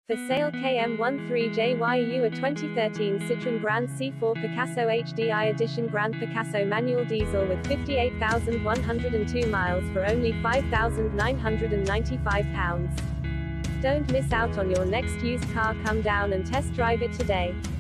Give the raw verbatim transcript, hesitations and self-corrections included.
For sale K M thirteen J Y U a twenty thirteen Citroen Grand C four Picasso H D I Edition Grand Picasso Manual Diesel with fifty-eight thousand one hundred two miles for only five thousand nine hundred ninety-five pounds. Don't miss out on your next used car. Come down and test drive it today.